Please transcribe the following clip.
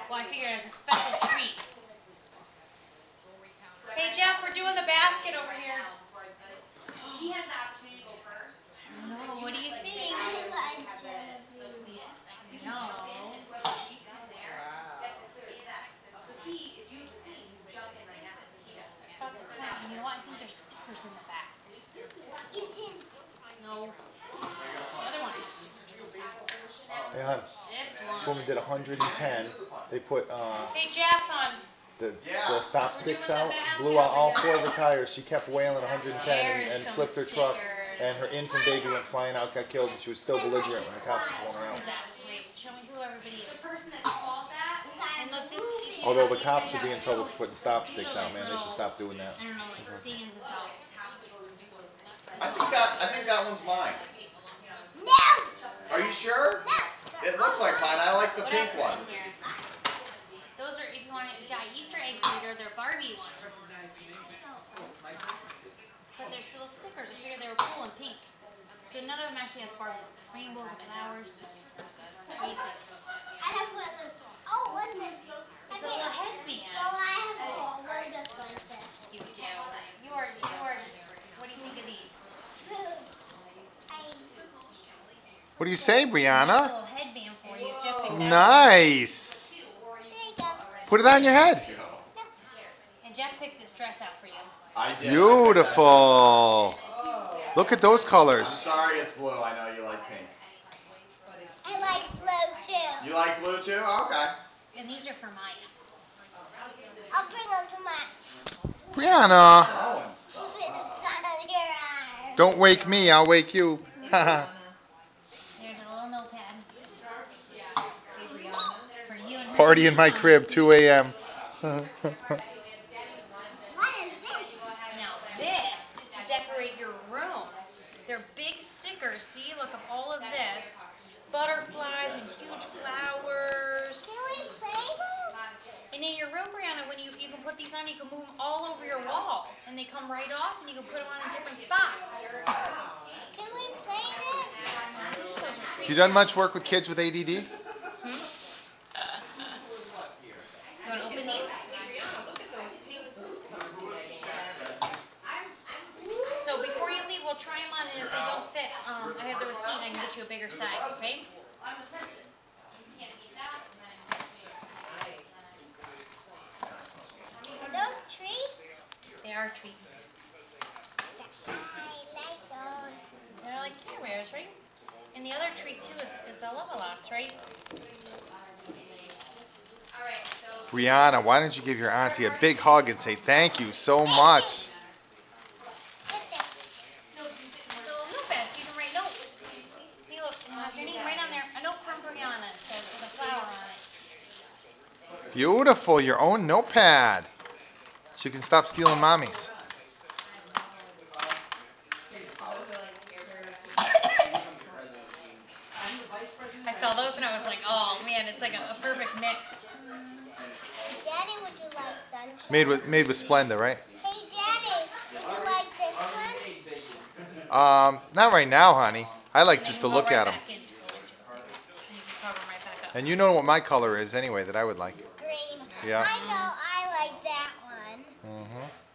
Well, I figured as a special treat. Hey, Jeff, we're doing the basket over here. He has the opportunity to go first. No, what do you think? No. You know what? I think there's stickers in the back. No. Other one. Hey, hon. This woman did 110. They put Hey, Jeff, hon. the stop sticks out, blew out all 4 of her tires. She kept wailing 110 and flipped her truck. And her infant baby went flying out, got killed, and she was still belligerent when the cops were going around. Who's that? Wait, show me who everybody is. The person that called that. And look, this. Although the cops should be in trouble for putting stop sticks out, man. They should stop doing that. I don't know, like stands and dogs. I think that one's mine. No! Are you sure? No! It looks like mine. I like the What pink else one. is in here? Those are, if you want to dye Easter eggs later, they're Barbie ones. But there's little stickers. I figured they were cool and pink. So none of them actually has Barbie. There's rainbows and flowers. What do you think? I have one. Oh, what's this? It's a little headband. Well, I have one just like this. You do. You are just, what do you think of these? What do you say, A Brianna? little headband for you. Jeff picked that Nice. Put it on your head. And Jeff picked this dress out for you. I did. Beautiful. Look at those I'm colors. sorry it's blue. I know you like pink. I like blue too. You like blue too? Okay. And these are for Maya. I'll bring them to my. Brianna, Oh, and stuff. She's with the sun on your eye. don't wake me. I'll wake you. There's a little notepad. For you and Party in my crib, 2 a.m. What is this? Now this is to decorate your room. They're big stickers. See, look at all of this. Butterflies and huge flowers. Can we play this? And in your room, Brianna, when you can put these on, you can move them all over your walls. And they come right off and you can put them on in different spots. Can we play this? You done much work with kids with ADD? You want to open these? So before you leave, we'll try them on, and if they don't fit, I have the receipt. I can get you a bigger size, okay? Are those treats? They are treats. I like those. They're like Care Bears, right? And the other treat too is a Love-A-Lots, right? Brianna, why don't you give your auntie a big hug and say thank you so much? So a notepad, so you can write notes. See, look, it has your name right on there. A note from Brianna. It says with a flower on it. Beautiful, your own notepad. So you can stop stealing mommy's. I saw those and I was like, oh man, it's like a perfect mix. Daddy, would you like sunshine? Made with Splenda, right? Hey, Daddy, would you like this one? Not right now, honey. I like just to look at them. And you can cover right back up. And you know what my color is anyway that I would like. Green. Yeah. I know I like that one. Mm-hmm.